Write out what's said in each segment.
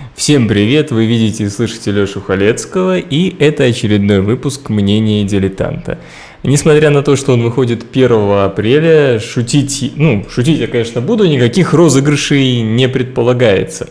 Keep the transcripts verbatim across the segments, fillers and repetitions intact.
Всем привет, вы видите и слышите Лешу Халецкого, и это очередной выпуск «Мнения дилетанта». Несмотря на то, что он выходит первого апреля, шутить, ну, шутить я, конечно, буду, никаких розыгрышей не предполагается.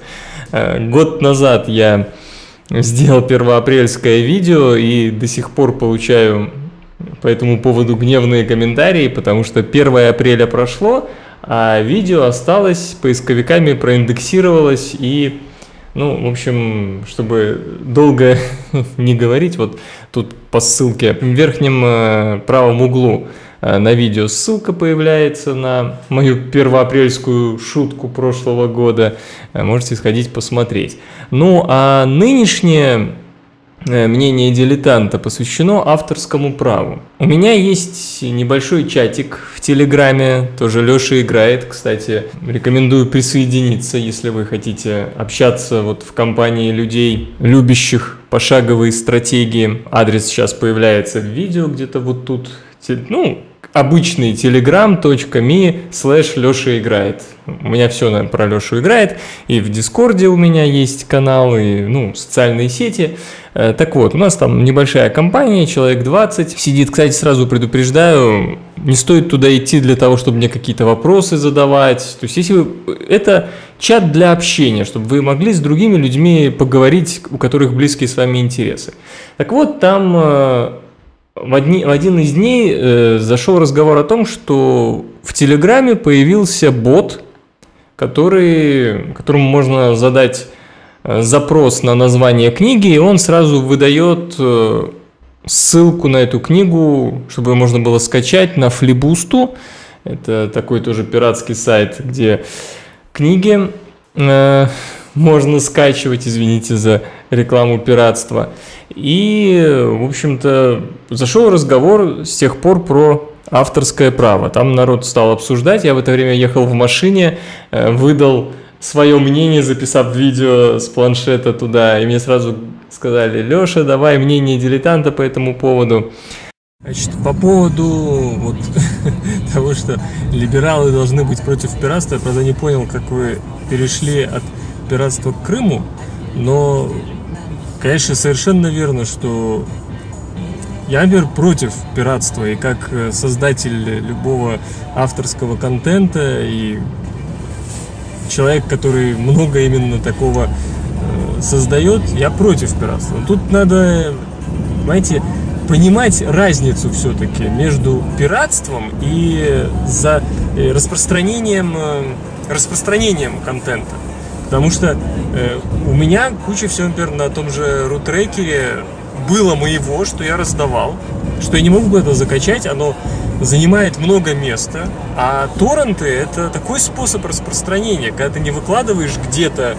Год назад я сделал первоапрельское видео и до сих пор получаю по этому поводу гневные комментарии, потому что первое апреля прошло, а видео осталось, поисковиками проиндексировалось и... Ну, в общем, чтобы долго не говорить, вот тут по ссылке в верхнем э, правом углу э, на видео ссылка появляется на мою первоапрельскую шутку прошлого года. Э, можете сходить посмотреть. Ну, а нынешнее э, мнение дилетанта посвящено авторскому праву. У меня есть небольшой чатик в Телеграме, тоже Леша играет, кстати, рекомендую присоединиться, если вы хотите общаться вот в компании людей, любящих пошаговые стратегии. Адрес сейчас появляется в видео где-то вот тут, ну, обычный telegram.me слэш Леша играет. У меня все, наверное, про Лешу играет, и в Дискорде у меня есть канал, и, ну, социальные сети. Так вот, у нас там небольшая компания, человек двадцать сидит. Кстати, сразу предупреждаю, не стоит туда идти для того, чтобы мне какие-то вопросы задавать. То есть, если вы... это чат для общения, чтобы вы могли с другими людьми поговорить, у которых близкие с вами интересы. Так вот, там э, в, одни... в один из дней э, зашел разговор о том, что в Телеграме появился бот, который... которому можно задать запрос на название книги, и он сразу выдает ссылку на эту книгу, чтобы ее можно было скачать на Флибусту. Это такой тоже пиратский сайт, где книги э, можно скачивать, извините за рекламу пиратства. И, в общем-то, зашел разговор с тех пор про авторское право. Там народ стал обсуждать, я в это время ехал в машине, э, выдал свое мнение, записав видео с планшета туда, и мне сразу сказали: Леша, давай мнение дилетанта по этому поводу. Значит, по поводу вот того, что либералы должны быть против пиратства, я, правда, не понял, как вы перешли от пиратства к Крыму, но, конечно, совершенно верно, что я, например, против пиратства, и как создатель любого авторского контента, и человек, который много именно такого э, создает, я против пиратства. Но тут надо, знаете, понимать разницу все-таки между пиратством и за э, распространением, э, распространением контента. Потому что э, у меня куча всего, например, на том же рутрекере было моего, что я раздавал, что я не могу это закачать, оно занимает много места, а торренты — это такой способ распространения, когда ты не выкладываешь где-то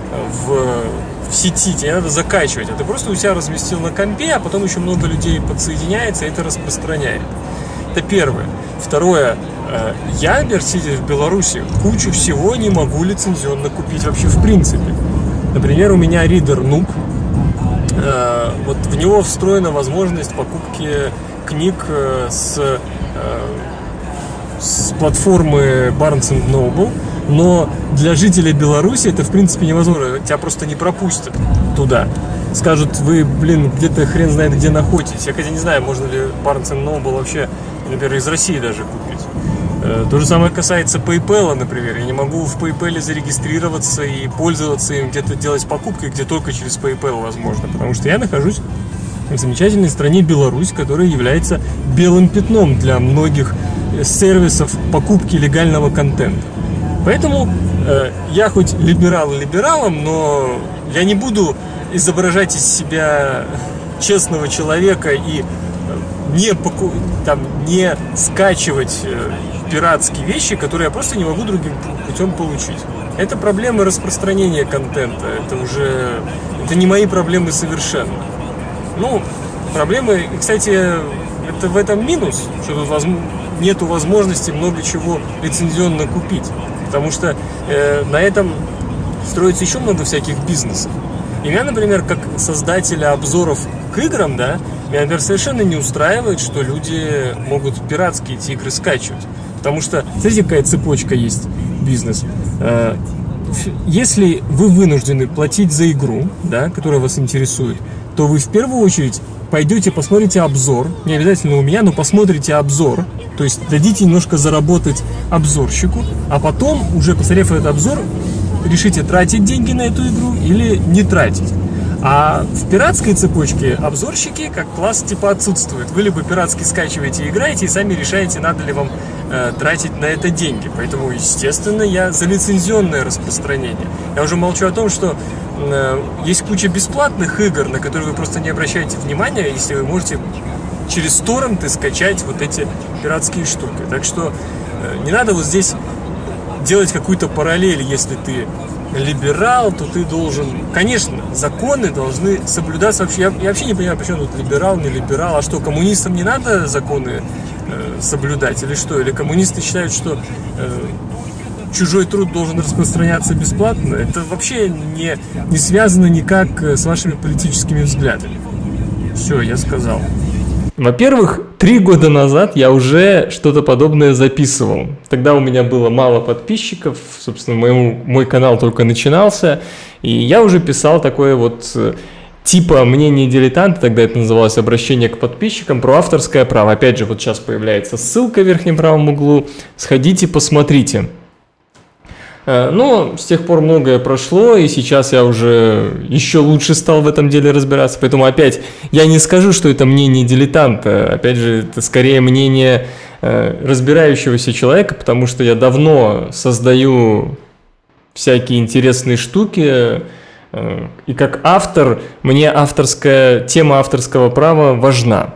в, в сети, тебе надо закачивать, а ты просто у себя разместил на компе, а потом еще много людей подсоединяется, и это распространяет. Это первое. Второе, я, например, сидя в Беларуси, кучу всего не могу лицензионно купить вообще в принципе. Например, у меня Reader Noob, вот в него встроена возможность покупки книг с с платформы Barnes энд Noble, но для жителей Беларуси это в принципе невозможно, тебя просто не пропустят туда. Скажут: вы, блин, где-то хрен знает где находитесь. Я, хотя не знаю, можно ли Barnes энд Noble вообще, например, из России даже купить. То же самое касается PayPal, например. Я не могу в PayPal зарегистрироваться и пользоваться им, где-то делать покупки, где только через PayPal возможно, потому что я нахожусь в замечательной стране Беларусь, которая является белым пятном для многих сервисов покупки легального контента. Поэтому э, я хоть либерал либералом, но я не буду изображать из себя честного человека и не, поку... там, не скачивать э, пиратские вещи, которые я просто не могу другим путем получить. Это проблемы распространения контента. Это уже это не мои проблемы совершенно. Ну, проблемы, кстати, это в этом минус, что тут воз... нету возможности много чего лицензионно купить. Потому что э, на этом строится еще много всяких бизнесов. И меня, например, как создателя обзоров к играм, да, меня, например, совершенно не устраивает, что люди могут пиратские эти игры скачивать. Потому что, смотрите, какая цепочка есть бизнес. Э, если вы вынуждены платить за игру, да, которая вас интересует, то вы в первую очередь пойдете, посмотрите обзор, не обязательно у меня, но посмотрите обзор, то есть дадите немножко заработать обзорщику, а потом, уже посмотрев этот обзор, решите, тратить деньги на эту игру или не тратить. А в пиратской цепочке обзорщики как класс типа отсутствуют. Вы либо пиратски скачиваете и играете, и сами решаете, надо ли вам э, тратить на это деньги. Поэтому, естественно, я за лицензионное распространение. Я уже молчу о том, что э, есть куча бесплатных игр, на которые вы просто не обращаете внимания, если вы можете через торренты скачать вот эти пиратские штуки. Так что э, не надо вот здесь делать какую-то параллель, если ты либерал, то ты должен... Конечно, законы должны соблюдаться вообще. Я, я вообще не понимаю, почему тут либерал, не либерал. А что, коммунистам не надо законы э, соблюдать? Или что? Или коммунисты считают, что э, чужой труд должен распространяться бесплатно? Это вообще не, не связано никак с вашими политическими взглядами. Все, я сказал. Во-первых, три года назад я уже что-то подобное записывал. Тогда у меня было мало подписчиков, собственно, моему, мой канал только начинался, и я уже писал такое вот типа мнение дилетанта, тогда это называлось обращение к подписчикам, про авторское право. Опять же, вот сейчас появляется ссылка в верхнем правом углу, сходите, посмотрите. Но с тех пор многое прошло, и сейчас я уже еще лучше стал в этом деле разбираться. Поэтому опять я не скажу, что это мнение дилетанта. Опять же, это скорее мнение разбирающегося человека, потому что я давно создаю всякие интересные штуки. И как автор, мне авторская, тема авторского права важна.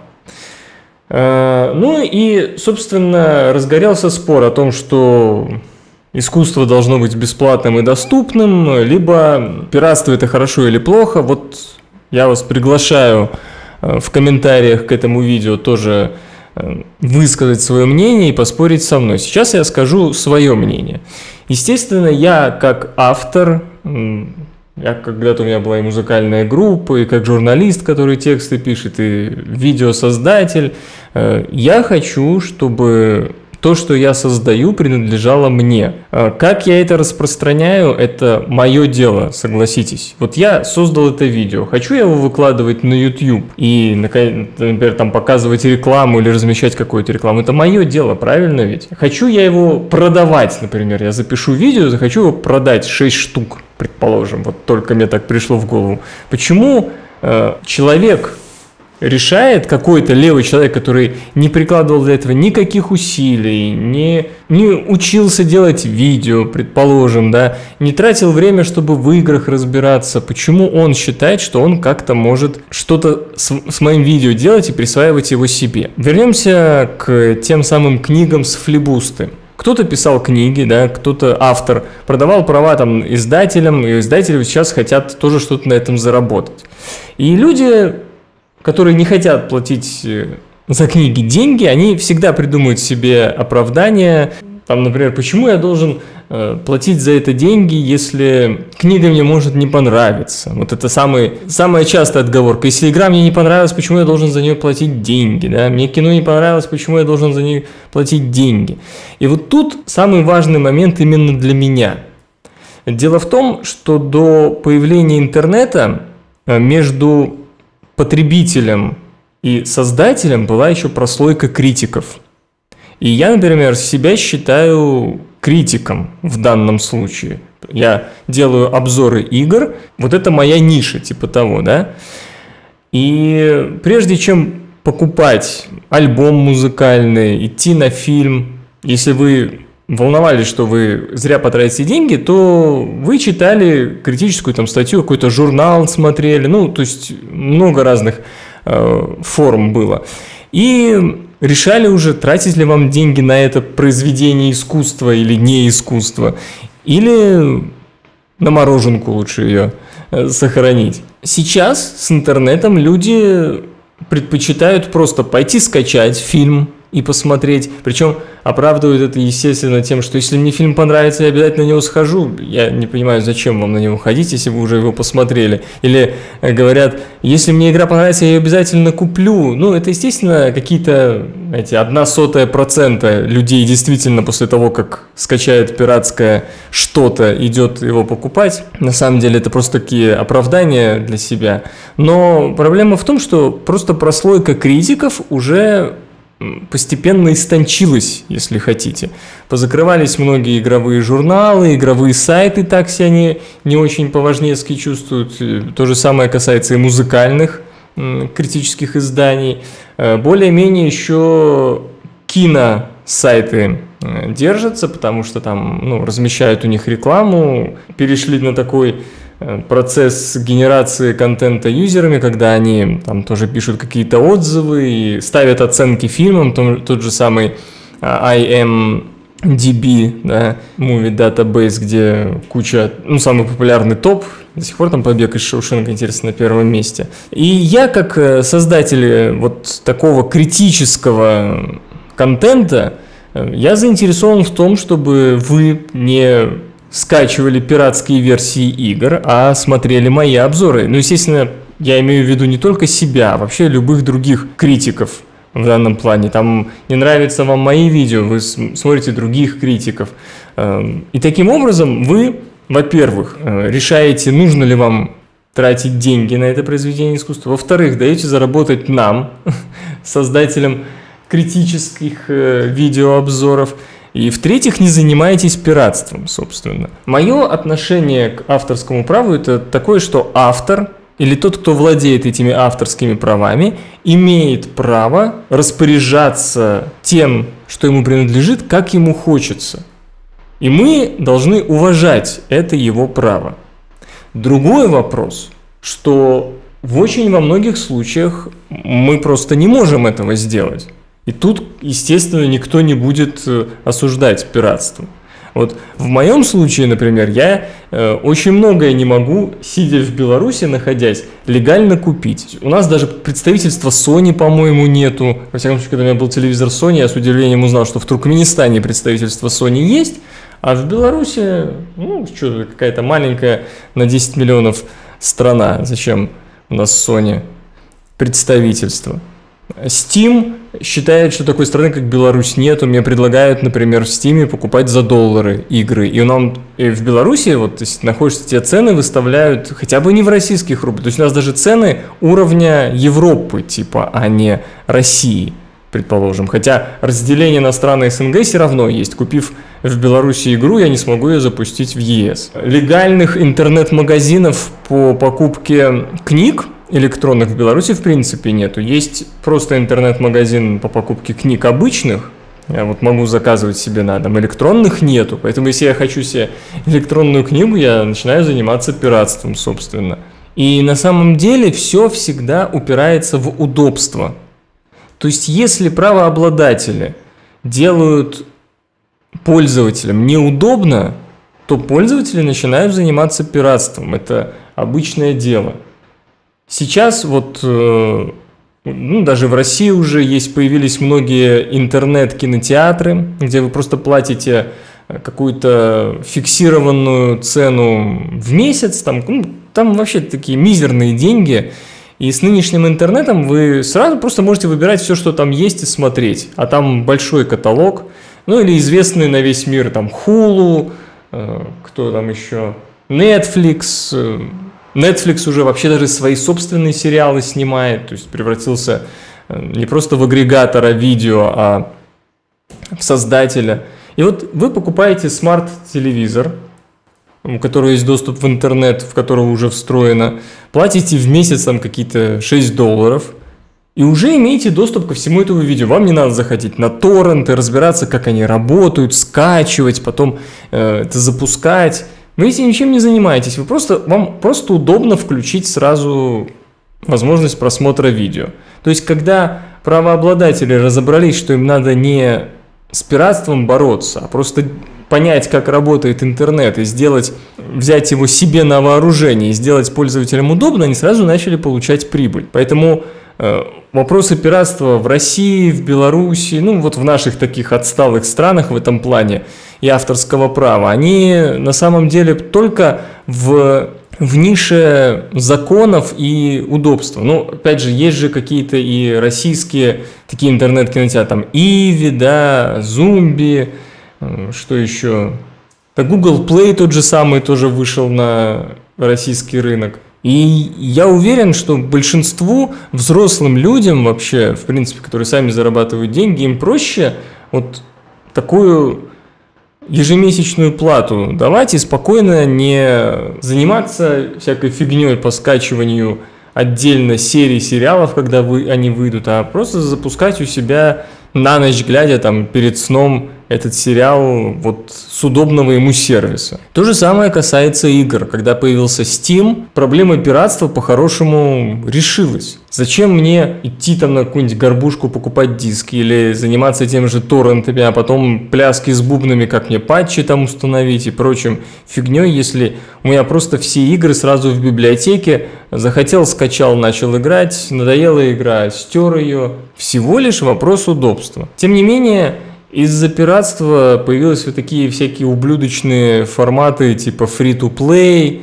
Ну и, собственно, разгорелся спор о том, что... искусство должно быть бесплатным и доступным, либо пиратство это хорошо или плохо. Вот я вас приглашаю в комментариях к этому видео тоже высказать свое мнение и поспорить со мной. Сейчас я скажу свое мнение. Естественно, я как автор, я когда-то у меня была и музыкальная группа, и как журналист, который тексты пишет, и видеосоздатель, я хочу, чтобы... то, что я создаю, принадлежало мне. Как я это распространяю, это мое дело, согласитесь. Вот я создал это видео, хочу я его выкладывать на YouTube и, например, там показывать рекламу или размещать какую-то рекламу, это мое дело, правильно ведь? Хочу я его продавать, например, я запишу видео, захочу его продать шесть штук, предположим, вот только мне так пришло в голову. Почему э, человек... решает какой-то левый человек, который не прикладывал для этого никаких усилий, не, не учился делать видео, предположим, да, не тратил время, чтобы в играх разбираться, почему он считает, что он как-то может что-то с, с моим видео делать и присваивать его себе. Вернемся к тем самым книгам с флибусты. Кто-то писал книги, да, кто-то автор, продавал права там издателям, и издатели сейчас хотят тоже что-то на этом заработать. И люди... которые не хотят платить за книги деньги, они всегда придумывают себе оправдание. Там, например, почему я должен э, платить за это деньги, если книга мне может не понравиться? Вот это самый, самая частая отговорка. Если игра мне не понравилась, почему я должен за нее платить деньги? Да? Мне кино не понравилось, почему я должен за нее платить деньги? И вот тут самый важный момент именно для меня. Дело в том, что до появления интернета между потребителем и создателем была еще прослойка критиков. И я, например, себя считаю критиком в данном случае. Я делаю обзоры игр, вот это моя ниша, типа того, да. И прежде чем покупать альбом музыкальный, идти на фильм, если вы волновались, что вы зря потратите деньги, то вы читали критическую там статью, какой-то журнал смотрели, ну, то есть много разных э, форм было. И решали уже, тратить ли вам деньги на это произведение искусства или не искусства, или на мороженку лучше ее э, сохранить. Сейчас с интернетом люди предпочитают просто пойти скачать фильм, и посмотреть. Причем оправдывают это, естественно, тем, что если мне фильм понравится, я обязательно на него схожу. Я не понимаю, зачем вам на него ходить, если вы уже его посмотрели. Или говорят, если мне игра понравится, я ее обязательно куплю. Ну, это, естественно, какие-то, знаете, одна сотая процента людей действительно после того, как скачают пиратское что-то, идет его покупать. На самом деле это просто такие оправдания для себя. Но проблема в том, что просто прослойка критиков уже постепенно истончилась, если хотите. Позакрывались многие игровые журналы, игровые сайты так себя не, не очень по-важнецки чувствуют. То же самое касается и музыкальных критических изданий. Более-менее еще киносайты держатся, потому что там, ну, размещают у них рекламу, перешли на такой процесс генерации контента юзерами, когда они там тоже пишут какие-то отзывы и ставят оценки фильмам, том, тот же самый ай эм ди би, да, Movie Database, где куча, ну, самый популярный топ, до сих пор там «Побег из Шоушенка», интересно, на первом месте. И я, как создатель вот такого критического контента, я заинтересован в том, чтобы вы не скачивали пиратские версии игр, а смотрели мои обзоры. Ну, естественно, я имею в виду не только себя, а вообще любых других критиков в данном плане. Там не нравятся вам мои видео, вы смотрите других критиков. И таким образом вы, во-первых, решаете, нужно ли вам тратить деньги на это произведение искусства. Во-вторых, даете заработать нам, создателям критических видеообзоров. И в-третьих, не занимаетесь пиратством, собственно. Мое отношение к авторскому праву – это такое, что автор или тот, кто владеет этими авторскими правами, имеет право распоряжаться тем, что ему принадлежит, как ему хочется. И мы должны уважать это его право. Другой вопрос, что в очень во многих случаях мы просто не можем этого сделать. И тут, естественно, никто не будет осуждать пиратство. Вот в моем случае, например, я э, очень многое не могу, сидя в Беларуси, находясь, легально купить. У нас даже представительства Sony, по-моему, нету. Во всяком случае, когда у меня был телевизор Sony, я с удивлением узнал, что в Туркменистане представительство Sony есть, а в Беларуси, ну, что, какая-то маленькая на десять миллионов страна. Зачем у нас Sony представительство? Steam считает, что такой страны, как Беларусь, нету. Мне предлагают, например, в Steam покупать за доллары игры. И нам и в Беларуси, вот, если находишься, те цены выставляют хотя бы не в российских рублях. То есть у нас даже цены уровня Европы, типа, а не России, предположим. Хотя разделение на страны СНГ все равно есть. Купив в Беларуси игру, я не смогу ее запустить в ЕС. Легальных интернет-магазинов по покупке книг электронных в Беларуси в принципе нету. Есть просто интернет-магазин по покупке книг обычных. Я вот могу заказывать себе на дом. Электронных нету. Поэтому если я хочу себе электронную книгу, я начинаю заниматься пиратством, собственно. И на самом деле все всегда упирается в удобство. То есть если правообладатели делают пользователям неудобно, то пользователи начинают заниматься пиратством. Это обычное дело. Сейчас вот, ну, даже в России уже есть, появились многие интернет-кинотеатры, где вы просто платите какую-то фиксированную цену в месяц, там, ну, там вообще такие мизерные деньги, и с нынешним интернетом вы сразу просто можете выбирать все, что там есть, и смотреть, а там большой каталог, ну или известный на весь мир там Hulu, кто там еще, Netflix. Netflix уже вообще даже свои собственные сериалы снимает, то есть превратился не просто в агрегатора видео, а в создателя. И вот вы покупаете смарт-телевизор, у которого есть доступ в интернет, в которого уже встроено, платите в месяц там какие-то шесть долларов, и уже имеете доступ ко всему этому видео. Вам не надо заходить на торренты, разбираться, как они работают, скачивать, потом э, это запускать. Вы этим ничем не занимаетесь, вы просто, вам просто удобно включить сразу возможность просмотра видео. То есть, когда правообладатели разобрались, что им надо не с пиратством бороться, а просто понять, как работает интернет, и сделать, взять его себе на вооружение и сделать пользователям удобно, они сразу начали получать прибыль. Поэтому вопросы пиратства в России, в Беларуси, ну вот в наших таких отсталых странах в этом плане и авторского права, они на самом деле только в, в нише законов и удобства. Ну, опять же, есть же какие-то и российские такие интернет-кинотеатры, там Иви, да, Зумби, что еще? Да, Google Play тот же самый тоже вышел на российский рынок. И я уверен, что большинству взрослым людям вообще, в принципе, которые сами зарабатывают деньги, им проще вот такую ежемесячную плату давать и спокойно не заниматься всякой фигней по скачиванию отдельно серий сериалов, когда вы, они выйдут, а просто запускать у себя на ночь глядя там перед сном этот сериал вот с удобного ему сервиса. То же самое касается игр. Когда появился Steam, проблема пиратства по-хорошему решилась. Зачем мне идти там на какую-нибудь горбушку покупать диски или заниматься тем же торрентами, а потом пляски с бубнами, как мне патчи там установить и прочим фигней, если у меня просто все игры сразу в библиотеке, захотел, скачал, начал играть, надоела игра, стер ее. Всего лишь вопрос удобства. Тем не менее, из-за пиратства появились вот такие всякие ублюдочные форматы типа free-to-play,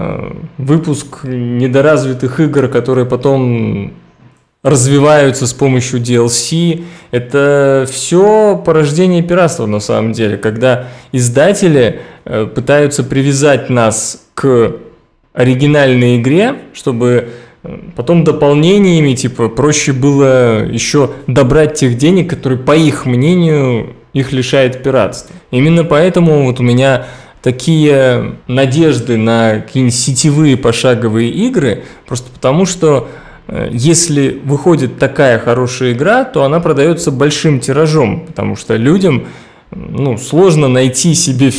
выпуск недоразвитых игр, которые потом развиваются с помощью ди эл си. Это все порождение пиратства на самом деле, когда издатели пытаются привязать нас к оригинальной игре, чтобы потом дополнениями, типа, проще было еще добрать тех денег, которые, по их мнению, их лишает пиратства. Именно поэтому вот у меня такие надежды на какие-нибудь сетевые пошаговые игры, просто потому что если выходит такая хорошая игра, то она продается большим тиражом, потому что людям, ну, сложно найти себе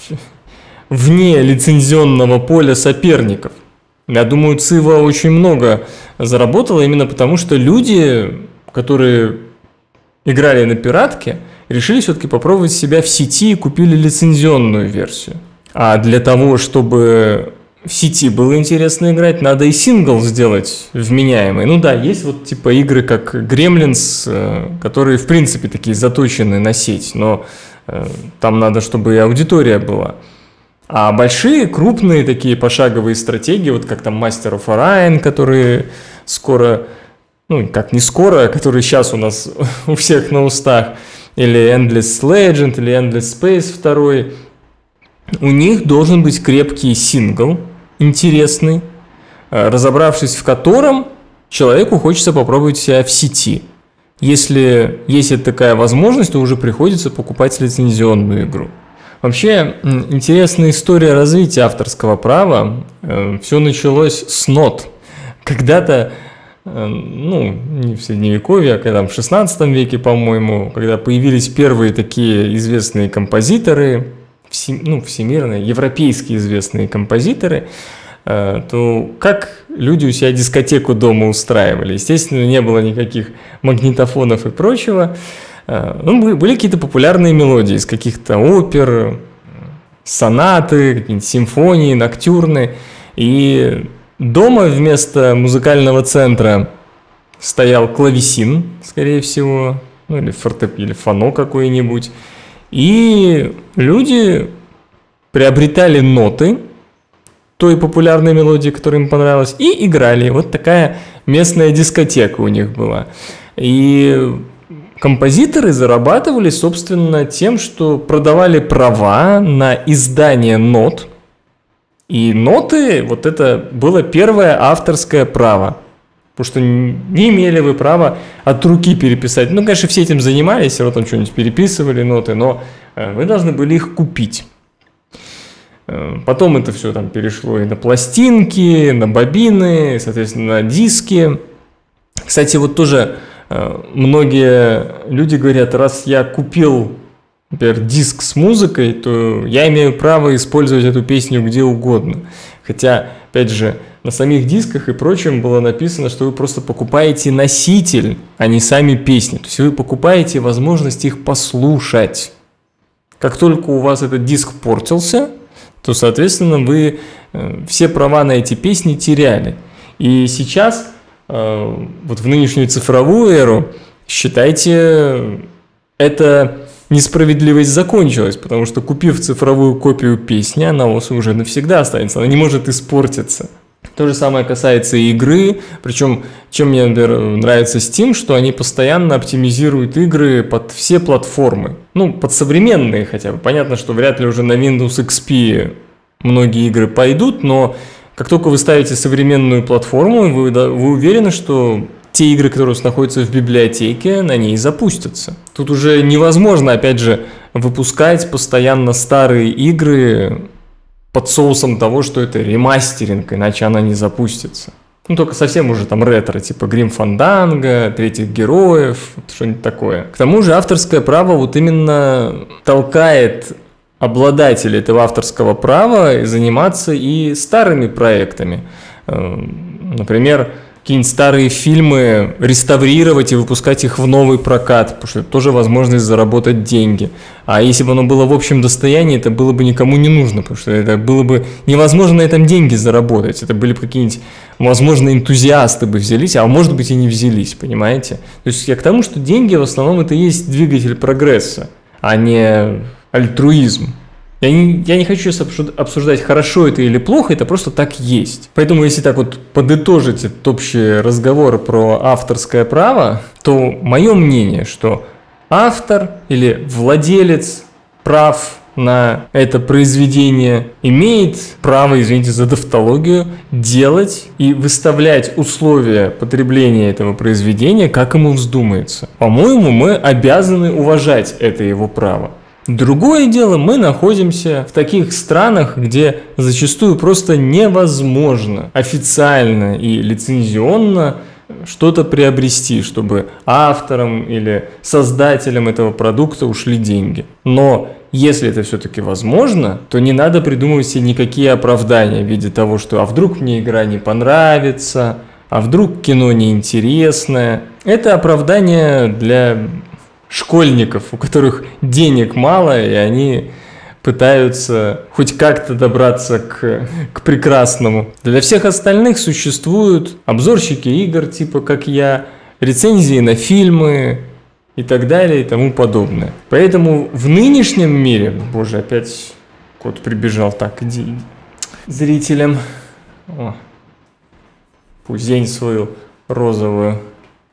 вне лицензионного поля соперников. Я думаю, Цива очень много заработала именно потому, что люди, которые играли на пиратке, решили все-таки попробовать себя в сети и купили лицензионную версию. А для того, чтобы в сети было интересно играть, надо и сингл сделать вменяемый. Ну да, есть вот типа игры как Gremlins, которые в принципе такие заточены на сеть, но там надо, чтобы и аудитория была. А большие, крупные такие пошаговые стратегии, вот как там Master of Orion, которые скоро, ну как не скоро, которые сейчас у нас у всех на устах, или Endless Legend, или Endless Space два, у них должен быть крепкий сингл, интересный, разобравшись в котором человеку хочется попробовать себя в сети. Если есть такая возможность, то уже приходится покупать лицензионную игру. Вообще, интересная история развития авторского права. Все началось с нот. Когда-то, ну, не в Средневековье, а когда в шестнадцатом веке, по-моему, когда появились первые такие известные композиторы, ну, всемирные, европейские известные композиторы, то как люди у себя дискотеку дома устраивали? Естественно, не было никаких магнитофонов и прочего. Ну, были какие-то популярные мелодии из каких-то опер, сонаты, какие-нибудь симфонии, ноктюрны. И дома вместо музыкального центра стоял клавесин, скорее всего, ну, или фортеп, или фано какой-нибудь. И люди приобретали ноты той популярной мелодии, которая им понравилась, и играли. Вот такая местная дискотека у них была. И композиторы зарабатывали, собственно, тем, что продавали права на издание нот. И ноты, вот это было первое авторское право. Потому что не имели вы права от руки переписать. Ну, конечно, все этим занимались, все равно там что-нибудь переписывали ноты, но вы должны были их купить. Потом это все там перешло и на пластинки, на бобины, соответственно, на диски. Кстати, вот тоже многие люди говорят, раз я купил, например, диск с музыкой, то я имею право использовать эту песню где угодно. Хотя, опять же, на самих дисках и прочем было написано, что вы просто покупаете носитель, а не сами песни. То есть вы покупаете возможность их послушать. Как только у вас этот диск портился, то, соответственно, вы все права на эти песни теряли. И сейчас э, вот в нынешнюю цифровую эру, считайте, эта несправедливость закончилась, потому что, купив цифровую копию песни, она у вас уже навсегда останется, она не может испортиться. То же самое касается и игры, причем, чем мне, например, нравится Steam, что они постоянно оптимизируют игры под все платформы. Ну, под современные хотя бы. Понятно, что вряд ли уже на Windows икс пи многие игры пойдут, но как только вы ставите современную платформу, вы, вы уверены, что те игры, которые у вас находятся в библиотеке, на ней запустятся. Тут уже невозможно, опять же, выпускать постоянно старые игры под соусом того, что это ремастеринг, иначе она не запустится. Ну, только совсем уже там ретро, типа Grim Fandango, Третьих Героев, что-нибудь такое. К тому же авторское право вот именно толкает обладателей этого авторского права заниматься и старыми проектами. Например, какие-нибудь старые фильмы реставрировать и выпускать их в новый прокат, потому что это тоже возможность заработать деньги. А если бы оно было в общем достоянии, это было бы никому не нужно, потому что это было бы невозможно на этом деньги заработать. Это были бы какие-нибудь, возможно, энтузиасты бы взялись, а может быть и не взялись, понимаете? То есть я к тому, что деньги в основном это и есть двигатель прогресса, а не альтруизм. Я не, я не хочу сейчас обсуждать, хорошо это или плохо, это просто так есть. Поэтому, если так вот подытожить этот общий разговор про авторское право, то мое мнение, что автор или владелец прав на это произведение имеет право, извините за тавтологию, делать и выставлять условия потребления этого произведения, как ему вздумается. По-моему, мы обязаны уважать это его право. Другое дело, мы находимся в таких странах, где зачастую просто невозможно официально и лицензионно что-то приобрести, чтобы авторам или создателям этого продукта ушли деньги. Но если это все-таки возможно, то не надо придумывать себе никакие оправдания в виде того, что «а вдруг мне игра не понравится», «а вдруг кино неинтересное». Это оправдание для школьников, у которых денег мало, и они пытаются хоть как-то добраться к, к прекрасному. Для всех остальных существуют обзорщики игр, типа как я, рецензии на фильмы и так далее и тому подобное. Поэтому в нынешнем мире, боже, опять кот прибежал, так, иди, зрителям, о, пузень свою розовую.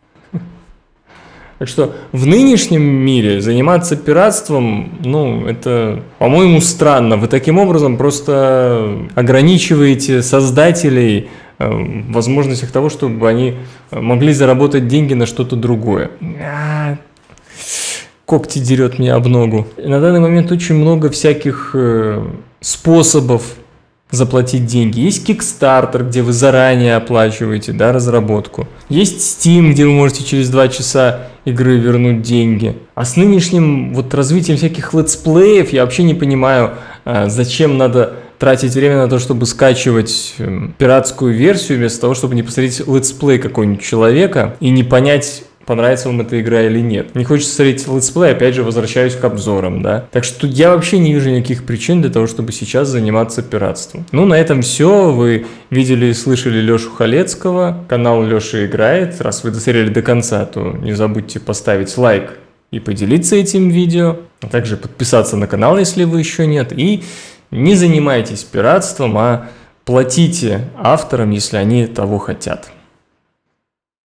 Так что в нынешнем мире заниматься пиратством, ну, это, по-моему, странно. Вы таким образом просто ограничиваете создателей э, в возможностях того, чтобы они могли заработать деньги на что-то другое. А, когти дерет меня об ногу. На данный момент очень много всяких э, способов заплатить деньги. Есть Kickstarter, где вы заранее оплачиваете, да, разработку. Есть Steam, где вы можете через два часа игры вернуть деньги. А с нынешним вот развитием всяких летсплеев я вообще не понимаю, зачем надо тратить время на то, чтобы скачивать пиратскую версию, вместо того, чтобы не посмотреть летсплей какого-нибудь человека и не понять, понравится вам эта игра или нет. Не хочется смотреть летсплей, опять же, возвращаюсь к обзорам, да. Так что я вообще не вижу никаких причин для того, чтобы сейчас заниматься пиратством. Ну, на этом все. Вы видели и слышали Лешу Халецкого. Канал Леша играет. Раз вы досмотрели до конца, то не забудьте поставить лайк и поделиться этим видео. А также подписаться на канал, если вы еще нет. И не занимайтесь пиратством, а платите авторам, если они того хотят.